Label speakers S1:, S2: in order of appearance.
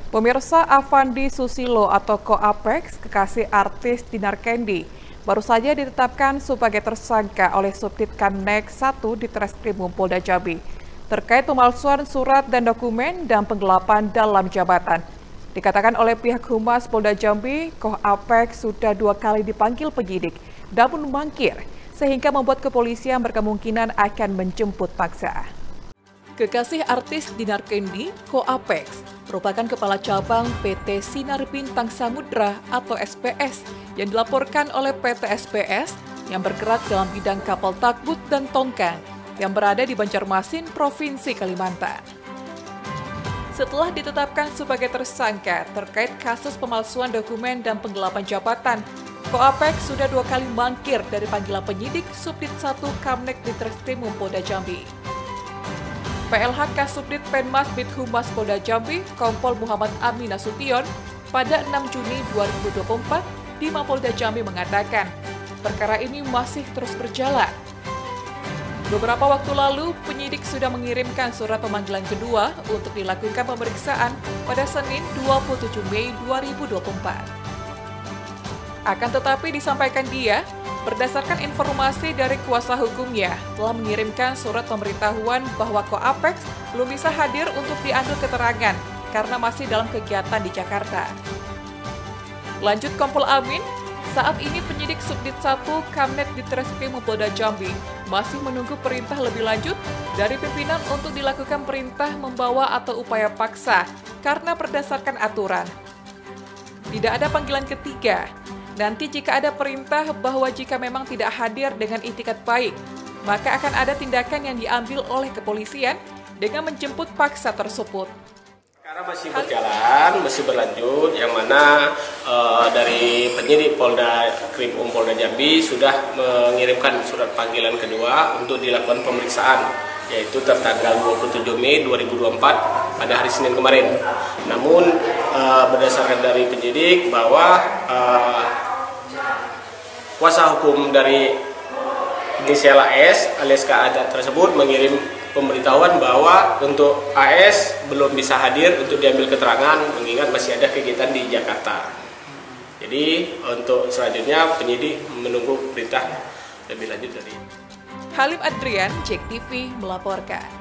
S1: Pemirsa, Avandi Susilo atau Ko Apex, kekasih artis Dinar Candy, baru saja ditetapkan sebagai tersangka oleh Subdit Kamnek 1 di Treskrimum Polda Jambi terkait pemalsuan surat dan dokumen dan penggelapan dalam jabatan. Dikatakan oleh pihak Humas Polda Jambi, Ko Apex sudah 2 kali dipanggil penyidik namun mangkir, sehingga membuat kepolisian berkemungkinan akan menjemput paksa. Kekasih artis Dinar Candy, Ko Apex, merupakan kepala cabang PT Sinar Bintang Samudra atau SPS yang dilaporkan oleh PT SPS yang bergerak dalam bidang kapal takbut dan tongkang yang berada di Banjarmasin, Provinsi Kalimantan. Setelah ditetapkan sebagai tersangka terkait kasus pemalsuan dokumen dan penggelapan jabatan, Ko Apex sudah 2 kali mangkir dari panggilan penyidik Subdit 1 Kamnek di Treskrimum Polda Jambi. PLH Kasubdit Penmas Bid Humas Polda Jambi, Kompol Muhammad Amin Nasution, pada 6 Juni 2024 di Mapolda Jambi mengatakan, perkara ini masih terus berjalan. Beberapa waktu lalu, penyidik sudah mengirimkan surat pemanggilan kedua untuk dilakukan pemeriksaan pada Senin 27 Mei 2024. Akan tetapi disampaikan dia, berdasarkan informasi dari kuasa hukumnya, telah mengirimkan surat pemberitahuan bahwa Ko Apex belum bisa hadir untuk diambil keterangan karena masih dalam kegiatan di Jakarta. Lanjut Kompol Amin, saat ini penyidik Subdit 1 Kamnet di Treskrimum Polda Jambi masih menunggu perintah lebih lanjut dari pimpinan untuk dilakukan perintah membawa atau upaya paksa karena berdasarkan aturan. Tidak ada panggilan ketiga. Nanti jika ada perintah bahwa jika memang tidak hadir dengan itikat baik, maka akan ada tindakan yang diambil oleh kepolisian dengan menjemput paksa tersebut.
S2: Karena masih berjalan, masih berlanjut, yang mana dari penyidik Polda Krimum Polda Jambi sudah mengirimkan surat panggilan kedua untuk dilakukan pemeriksaan, yaitu tertanggal 27 Mei 2024 pada hari Senin kemarin. Namun berdasarkan dari penyidik bahwa kuasa hukum dari inisial AS alias KA tersebut mengirim pemberitahuan bahwa untuk AS belum bisa hadir untuk diambil keterangan mengingat masih ada kegiatan di Jakarta. Jadi untuk selanjutnya penyidik menunggu perintah lebih lanjut dari.
S1: Halim Adrian, JEK TV melaporkan.